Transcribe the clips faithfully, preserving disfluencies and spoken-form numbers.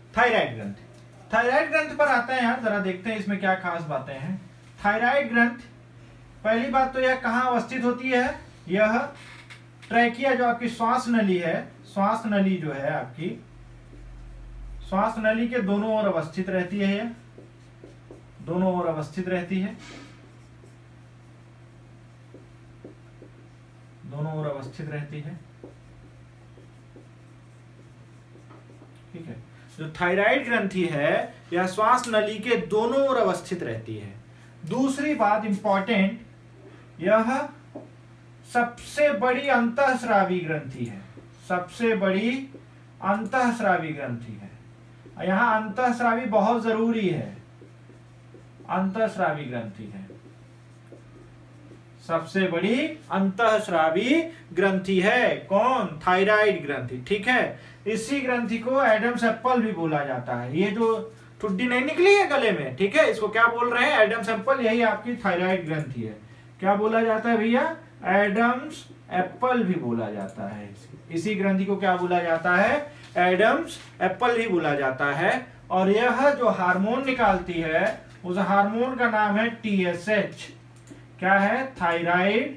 Thyroid ग्रंथि। Thyroid ग्रंथि पर आते हैं यार, जरा देखते हैं इसमें क्या खास बातें हैं। थायराइड ग्रंथि, पहली बात तो यह कहाँ अवस्थित होती है? यह ट्रैकिया जो आपकी श्वास नली है, श्वास नली जो है आपकी श्वास नली के दोनों ओर अवस्थित रहती है। यह दोनों ओर अवस्थित रहती है, दोनों ओर अवस्थित रहती है। ठीक है, जो थायराइड ग्रंथि है यह श्वास नली के दोनों ओर अवस्थित रहती है। दूसरी बात इंपॉर्टेंट, यह सबसे बड़ी अंतःस्रावी ग्रंथि है, सबसे बड़ी अंतःस्रावी ग्रंथि है। यहां अंतःस्रावी बहुत जरूरी है, अंतःस्रावी ग्रंथि है, सबसे बड़ी अंतःस्रावी ग्रंथि है। कौन? थायराइड ग्रंथि। ठीक है, इसी ग्रंथि को एडम्स एप्पल भी बोला जाता है। ये जो ठुड्डी नहीं निकली है गले में, ठीक है, इसको क्या बोल रहे हैं? Adam's apple. यही आपकी थायराइड ग्रंथि है। क्या बोला जाता है भैया? एडम्स एप्पल भी बोला जाता है। इसी ग्रंथि को क्या बोला जाता है? एडम्स एप्पल ही बोला जाता है। और यह जो हार्मोन निकालती है उस हार्मोन का नाम है टी एस एच। क्या है? Thyroid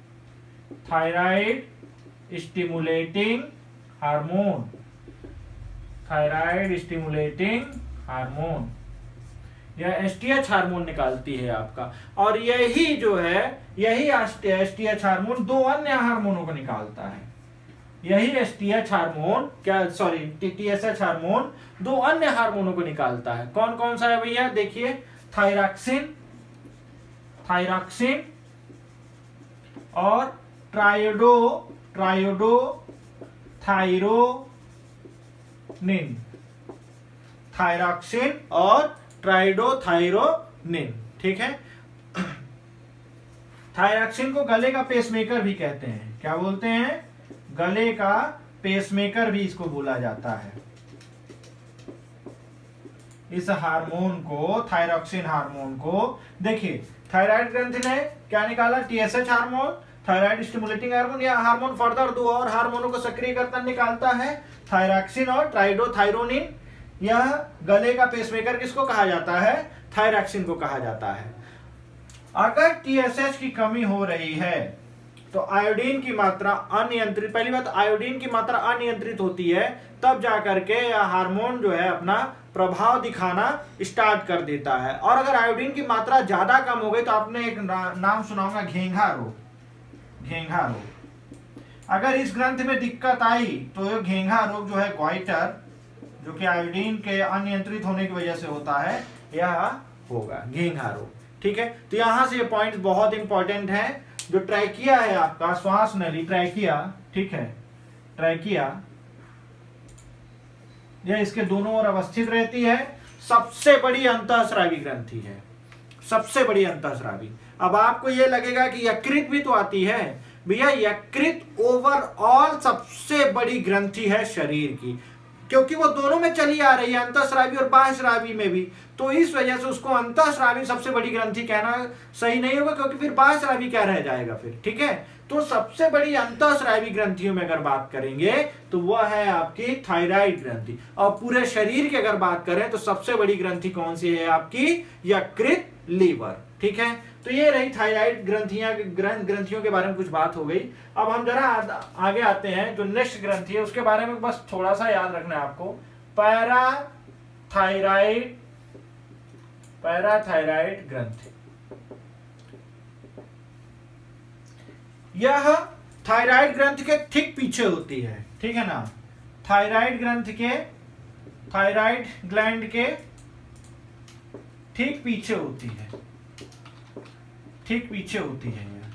thyroid stimulating hormone, thyroid stimulating hormone. यह एस टी एच हार्मोन निकालती है आपका। और यही जो है, यही एस टी एच हार्मोन दो अन्य हार्मोनों को निकालता है। यही एस टी एच हार्मोन, क्या sorry T S H hormone दो अन्य हार्मोनों को निकालता है। कौन कौन सा है भैया? देखिए, थायरॉक्सिन, थायरॉक्सिन और ट्रायोडो ट्रायोडो थायरोनिन, थायरॉक्सिन और ट्राइडोथायरोनिन। ठीक है, थायरॉक्सिन को गले का पेसमेकर भी कहते हैं। क्या बोलते हैं? गले का पेसमेकर भी इसको बोला जाता है। इस हार्मोन को, थायरॉक्सिन हार्मोन को, देखिए थायराइड ग्रंथि ने क्या निकाला? T S H hormone, thyroid stimulating hormone. यह हार्मोन फर्दर दो और हार्मोनों को सक्रिय करता निकालता है, थायरॉक्सिन और ट्राइडोथायरोनिन। यह गले का पेसमेकर किसको कहा जाता है? थायरॉक्सिन को कहा जाता है। अगर टी एस एच की कमी हो रही है तो आयोडीन की मात्रा अनियंत्रित, पहली बात आयोडीन की मात्रा अनियंत्रित होती है, तब जाकर के यह हार्मोन जो है अपना प्रभाव दिखाना स्टार्ट कर देता है। और अगर आयोडीन की मात्रा ज्यादा कम हो गई तो आपने एक ना, नाम सुना होगा, घेंघा रोग, घेंघा रोग। अगर इस ग्रंथ में दिक्कत आई तो ये घेंघा रोग जो है, ग्वाइटर, जो कि आयोडीन के अनियंत्रित होने की वजह से होता है, यह होगा घेंघा रोग। ठीक है, तो यहां से ये पॉइंट बहुत इंपॉर्टेंट है। जो ट्रैकिया है आपका, श्वास नली, ट्रैकिया, ठीक है, ट्रैकिया, यह इसके दोनों ओर अवस्थित रहती है। सबसे बड़ी अंतःस्रावी ग्रंथि है, सबसे बड़ी अंतःस्रावी। अब आपको यह लगेगा कि यकृत भी तो आती है। भैया यकृत ओवरऑल सबसे बड़ी ग्रंथि है शरीर की, क्योंकि वो दोनों में चली आ रही है, अंतःस्रावी और बाह्यस्रावी में भी। तो इस वजह से उसको अंतःस्रावी सबसे बड़ी ग्रंथि कहना सही नहीं होगा, क्योंकि फिर बाह्यस्रावी क्या रह जाएगा फिर। ठीक है, तो सबसे बड़ी अंतःस्रावी ग्रंथियों में अगर बात करेंगे तो वह है आपकी थायराइड ग्रंथि। और पूरे शरीर की अगर बात करें तो सबसे बड़ी ग्रंथि कौन सी है? आपकी यकृत, लीवर। ठीक है, तो ये रही थायराइड ग्रंथियां, ग्रंथियों के बारे में कुछ बात हो गई। अब हम जरा आगे आते हैं, जो नेक्स्ट ग्रंथि है उसके बारे में बस थोड़ा सा याद रखना है आपको। पैराथायराइड, पैराथायराइड ग्रंथि, यह थायराइड ग्रंथि के ठीक पीछे होती है। ठीक है ना, थायराइड ग्रंथि के, थायराइड ग्लैंड के ठीक पीछे होती है, ठीक पीछे होती है यह।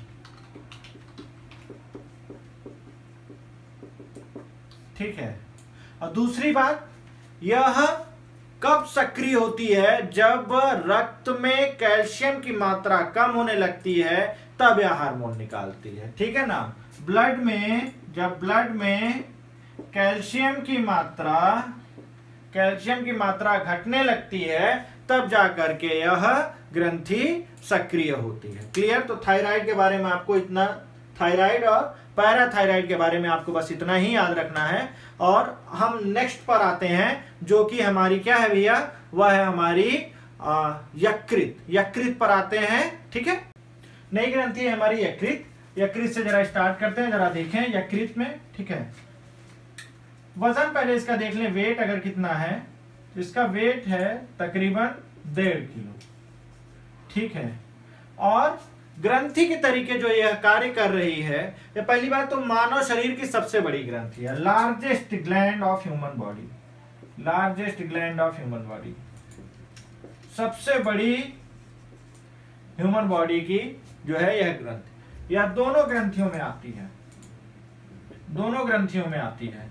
ठीक है, और दूसरी बात, यह कब सक्रिय होती है? जब रक्त में कैल्शियम की मात्रा कम होने लगती है, तब यह हार्मोन निकालती है। ठीक है ना, ब्लड में, जब ब्लड में कैल्शियम की मात्रा, कैल्शियम की मात्रा घटने लगती है, तब जाकर के यह ग्रंथि सक्रिय होती है। क्लियर? तो थायराइड के बारे में आपको इतना थायराइड और पैराथायराइड के बारे में आपको बस इतना ही याद रखना है। और हम नेक्स्ट पर आते हैं, जो कि हमारी क्या है भैया, वह है हमारी यकृत। यकृत पर आते हैं, ठीक है। नई ग्रंथि है हमारी यकृत। यकृत से जरा स्टार्ट करते हैं, जरा देखें यकृत में, ठीक है। वजन पहले इसका देख लें, वेट अगर कितना है, इसका वेट है तकरीबन डेढ़ किलो, ठीक है। और ग्रंथि के तरीके जो यह कार्य कर रही है, ये पहली बात तो मानव शरीर की सबसे बड़ी ग्रंथि है, largest gland of human body, largest gland of human body, सबसे बड़ी ह्यूमन बॉडी की जो है यह ग्रंथि, यह दोनों ग्रंथियों में आती है, दोनों ग्रंथियों में आती है।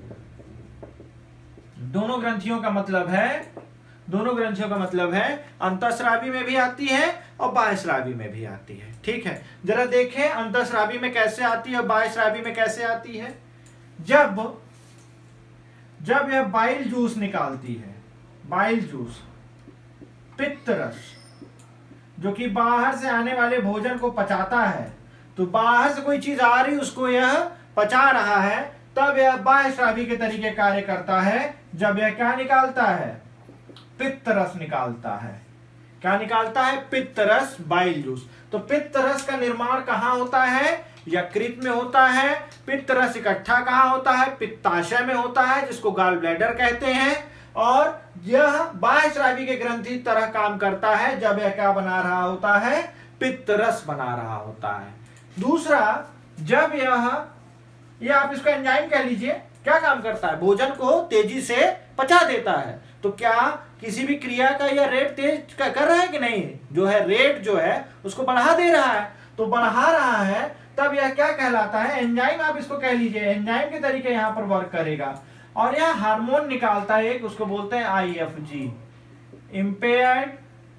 दोनों ग्रंथियों का मतलब है, दोनों ग्रंथियों का मतलब है अंतःस्रावी में भी आती है और बाह्यस्रावी में भी आती है, ठीक है। जरा देखें अंतःस्रावी में कैसे आती है और बाह्यस्रावी में कैसे आती है। जब जब यह बाइल जूस निकालती है, बाइल जूस, पित्त रस, जो कि बाहर से आने वाले भोजन को पचाता है, तो बाहर से कोई चीज आ रही उसको यह पचा रहा है, तब यह बाह्यस्रावी के तरीके कार्य करता है। जब यह क्या निकालता है, पित्त रस निकालता है। क्या निकालता है, पित्त रस, बाइल जूस। तो पित्त रस का निर्माण कहां होता है, यकृत में होता है। पित्त रस इकट्ठा कहां होता है, पित्ताशय में होता है, जिसको गॉल ब्लैडर कहते हैं। और यह बाह्यस्रावी के ग्रंथि तरह काम करता है जब यह क्या बना रहा होता है, पित्त रस बना रहा होता है। दूसरा, जब यह यह आप इसका एंजाइम कह लीजिए, क्या काम करता है, भोजन को तेजी से पचा देता है। तो क्या किसी भी क्रिया का यह रेट तेज का कर रहा है कि नहीं, जो है रेट जो है उसको बढ़ा दे रहा है। तो बढ़ा रहा है तब यह क्या कहलाता है, एंजाइम आप इसको कह लीजिए, एंजाइम के तरीके यहां पर वर्क करेगा। और यह हार्मोन निकालता है एक, उसको बोलते हैं I F G, impaired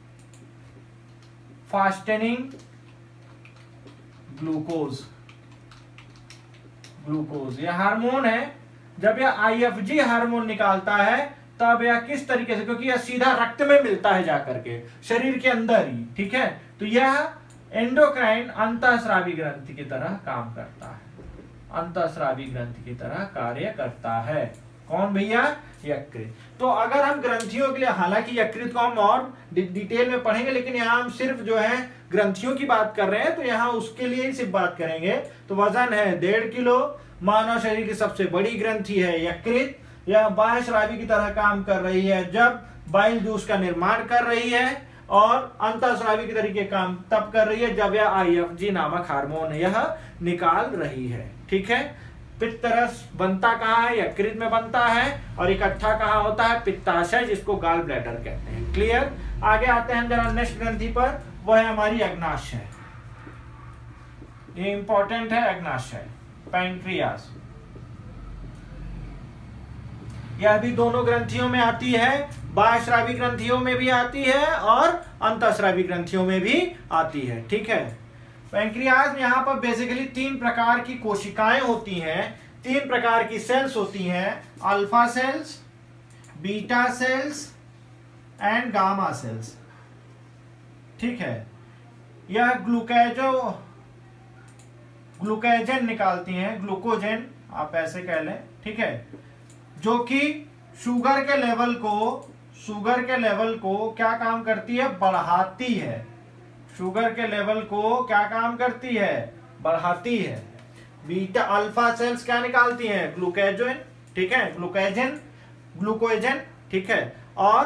fastening glucose, glucose यह हार्मोन है। जब यह आई एफ जी हार्मोन निकालता है तब यह किस तरीके से, क्योंकि यह सीधा रक्त में मिलता है जाकर के शरीर के अंदर ही, ठीक है। तो यह एंडोक्राइन अंतःस्रावी ग्रंथि की तरह काम करता है, अंतःस्रावी ग्रंथि की तरह कार्य करता है। कौन भैया, यकृत। तो अगर हम ग्रंथियों के लिए, हालांकि यकृत को हम और डि, डिटेल में पढ़ेंगे, लेकिन यहाँ हम सिर्फ जो है ग्रंथियों की बात कर रहे हैं, तो यहाँ उसके लिए ही सिर्फ बात करेंगे। तो वजन है डेढ़ किलो, मानव शरीर की सबसे बड़ी ग्रंथि है यकृत। यह बाह्यस्रावी की तरह काम कर रही है जब बाइल जूस का निर्माण कर रही है, और अंतःस्रावी के तरीके काम तब कर रही है जब यह आई एफ जी नामक हार्मोन यह निकाल रही है, ठीक है। पित्त रस बनता कहाँ है, यकृत में बनता है, और इकट्ठा कहाँ होता है, पित्ताशय, जिसको गॉल ब्लैडर कहते हैं। क्लियर। आगे आते हैं जरा नेक्स्ट ग्रंथि पर, वह है हमारी अग्नाशय। ये इंपॉर्टेंट है, अग्नाशय, पैंक्रियास। यह भी दोनों ग्रंथियों में आती है, बाह्यस्रावी ग्रंथियों में भी आती है और अंतःस्रावी ग्रंथियों में भी आती है, ठीक है। पैंक्रियाज में यहाँ पर बेसिकली तीन प्रकार की कोशिकाएं होती हैं, तीन प्रकार की सेल्स होती हैं, alpha cells, beta cells and gamma cells, ठीक है। यह ग्लूकोजो ग्लूकोजन निकालती हैं, ग्लूकोजन आप ऐसे कह लें, ठीक है, जो कि शुगर के लेवल को शुगर के लेवल को क्या काम करती है, बढ़ाती है। शुगर के लेवल को क्या काम करती है, बढ़ाती है। बीटा अल्फा सेल्स क्या निकालती हैं, ग्लूकोजन, ठीक है, ग्लूकोजन ग्लूकोजन ठीक है, और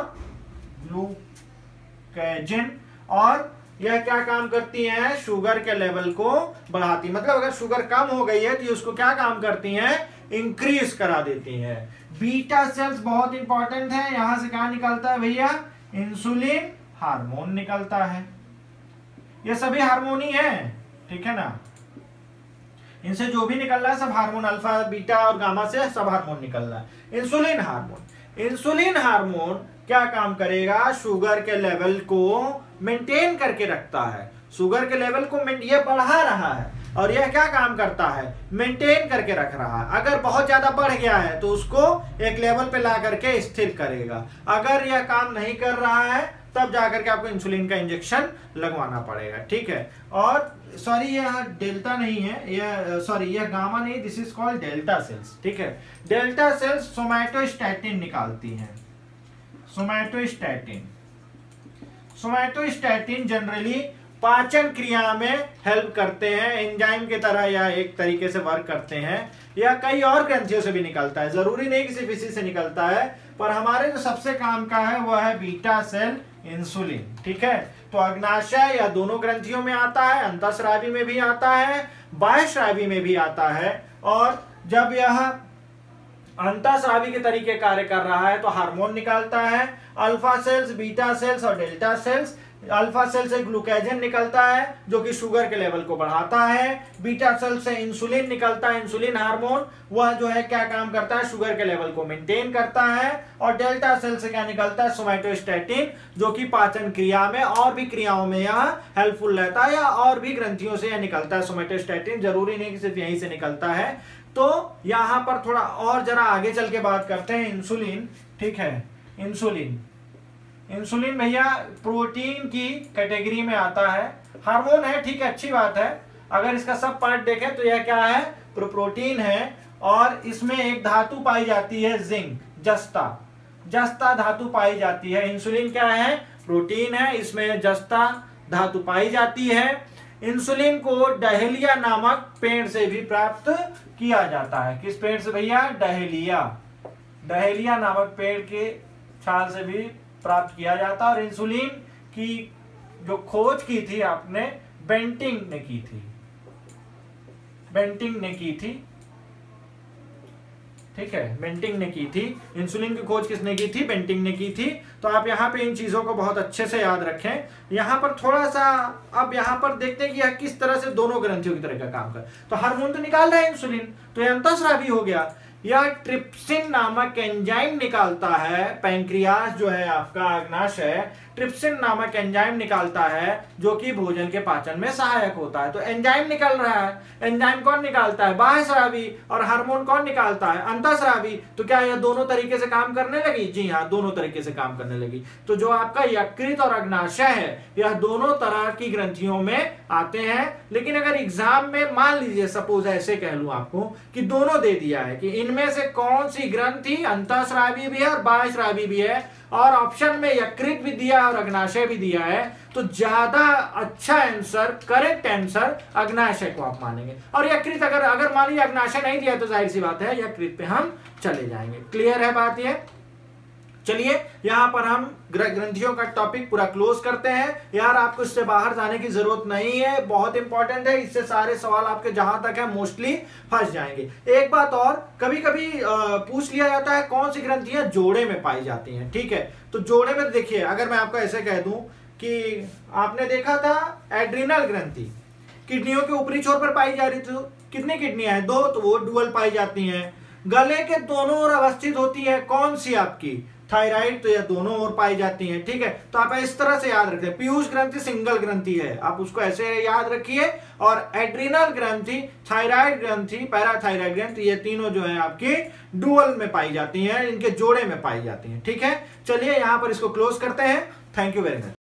ग्लूकोजन, और यह क्या काम करती हैं, शुगर के लेवल को बढ़ाती, मतलब अगर शुगर कम हो गई है तो उसको क्या काम करती हैं, इंक्रीज करा देती हैं। बीटा सेल्स बहुत इंपॉर्टेंट है, यहां से क्या निकलता है भैया, इंसुलिन हार्मोन निकलता है। ये सभी हार्मोन ही है, ठीक है ना, इनसे जो भी निकल रहा है सब हार्मोन, अल्फा बीटा और गामा से सब हार्मोन निकल रहा है। इंसुलिन हार्मोन इंसुलिन हार्मोन क्या काम करेगा, शुगर के लेवल को मेंटेन करके रखता है, शुगर के लेवल को ये बढ़ा रहा है, और यह क्या काम करता है, मेंटेन करके रख रहा है। अगर बहुत ज्यादा बढ़ गया है तो उसको एक लेवल पे ला करके स्थिर करेगा। अगर यह काम नहीं कर रहा है तब जाकर के आपको इंसुलिन का इंजेक्शन लगवाना पड़ेगा, ठीक है। और सॉरी ये यहाँ डेल्टा नहीं है, ये सॉरी ये गामा नहीं, this is called delta cells, ठीक है। डेल्टा सेल्स सोमैटोस्टैटिन निकालती हैं, सोमैटोस्टैटिन। सोमैटोस्टैटिन जनरली पाचन क्रिया में हेल्प करते हैं, एंजाइम की तरह या एक तरीके से वर्क करते हैं, या कई और ग्रंथियों से भी निकलता है, जरूरी नहीं कि सिर्फ इसी से निकलता है, पर हमारे जो सबसे काम का है वह है बीटा सेल इंसुलिन, ठीक है। तो अग्नाशय या दोनों ग्रंथियों में आता है, अंतःस्रावी में भी आता है, बाह्यस्रावी में भी आता है। और जब यह अंतःस्रावी के तरीके कार्य कर रहा है तो हार्मोन निकालता है, अल्फा सेल्स, बीटा सेल्स और डेल्टा सेल्स। अल्फा सेल से ग्लूकोजन निकलता है जो कि शुगर के लेवल को बढ़ाता है, बीटा सेल से इंसुलिन निकलता है, इंसुलिन हार्मोन, वह जो है क्या काम करता है, शुगर के लेवल को मेंटेन करता है। और डेल्टा सेल से क्या निकलता है, सोमैटोस्टैटिन, जो कि पाचन क्रिया में और भी क्रियाओं में यह हेल्पफुल रहता है, या और भी ग्रंथियों से यह निकलता है। सोमैटोस्टैटिन जरूरी नहीं कि सिर्फ यहीं से निकलता है। तो यहां पर थोड़ा और जरा आगे चल के बात करते हैं, इंसुलिन, ठीक है। इंसुलिन इंसुलिन भैया प्रोटीन की कैटेगरी में आता है, हार्मोन है, ठीक है, अच्छी बात है। अगर इसका सब पार्ट देखें तो यह क्या है, प्रो प्रोटीन है, और इसमें एक धातु पाई जाती है जिंक, जस्ता, जस्ता धातु पाई जाती है। इंसुलिन क्या है, प्रोटीन है, इसमें जस्ता धातु पाई जाती है। इंसुलिन को डहेलिया नामक पेड़ से भी प्राप्त किया जाता है। किस पेड़ से भैया, डहेलिया, डहेलिया नामक पेड़ के छाल से भी प्राप्त किया जाता। और इंसुलिन की जो खोज की थी आपने, बेंटिंग ने की थी, बेंटिंग ने की थी, ठीक है, बेंटिंग ने की थी। इंसुलिन की खोज किसने की थी, बेंटिंग ने की थी। तो आप यहाँ पे इन चीजों को बहुत अच्छे से याद रखें। यहाँ पर थोड़ा सा अब यहाँ पर देखते हैं कि यह किस तरह से दोनों ग्रंथियों की तरह का काम कर। तो हार्मोन तो निकाल रहा है इंसुलिन, तो यह अंतःस्रावी हो गया। यह ट्रिप्सिन नामक एंजाइम निकालता है, पैंक्रियास जो है आपका अग्नाशय, ट्रिप्सिन नामक एंजाइम निकालता है जो कि भोजन के पाचन में सहायक होता है। तो एंजाइम निकल रहा है, एंजाइम कौन निकालता है, बाह्यस्रावी, और हार्मोन कौन निकालता है, अंतःस्रावी। तो क्या यह दोनों तरीके से काम करने लगी, जी हाँ, दोनों तरीके से काम करने लगी। तो जो आपका यकृत और अग्नाशय है, यह दोनों तरह की ग्रंथियों में आते हैं। लेकिन अगर एग्जाम में मान लीजिए सपोज ऐसे कह लूं आपको कि दोनों दे दिया है कि इनमें से कौन सी ग्रंथि अंतःस्रावी भी है और बाह्यस्रावी भी है, और ऑप्शन में यकृत भी दिया है और अग्नाशय भी दिया है, तो ज्यादा अच्छा आंसर, करेक्ट आंसर अग्नाशय को आप मानेंगे। और यकृत अगर अगर मान लीजिए अग्नाशय नहीं दिया तो जाहिर सी बात है यकृत पे हम चले जाएंगे। क्लियर है बात ये? चलिए यहां पर हम ग्रंथियों का टॉपिक पूरा क्लोज करते हैं। यार आपको इससे बाहर जाने की जरूरत नहीं है, बहुत इंपॉर्टेंट है, इससे सारे सवाल आपके जहां तक है मोस्टली फंस जाएंगे। एक बात और, कभी कभी पूछ लिया जाता है कौन सी ग्रंथियां जोड़े में पाई जाती हैं, ठीक है। तो जोड़े में देखिए, अगर मैं आपको ऐसे कह दूं कि आपने देखा था एड्रिनल ग्रंथि किडनियों के ऊपरी छोर पर पाई जा रही थी, कितनी किडनियां हैं, दो, तो वो डुअल पाई जाती हैं। गले के दोनों ओर अवस्थित होती है कौन सी आपकी, थायराइड, तो यह दोनों ओर पाई जाती हैं, ठीक है। तो आप इस तरह से याद रखते हैं, पीयूष ग्रंथि सिंगल ग्रंथि है, आप उसको ऐसे याद रखिए। और एड्रिनल ग्रंथि, थायराइड ग्रंथि, पैराथायराइड ग्रंथि, ये तीनों जो है आपकी डुअल में पाई जाती हैं, इनके जोड़े में पाई जाती हैं, ठीक है। चलिए यहां पर इसको क्लोज करते हैं। Thank you very much.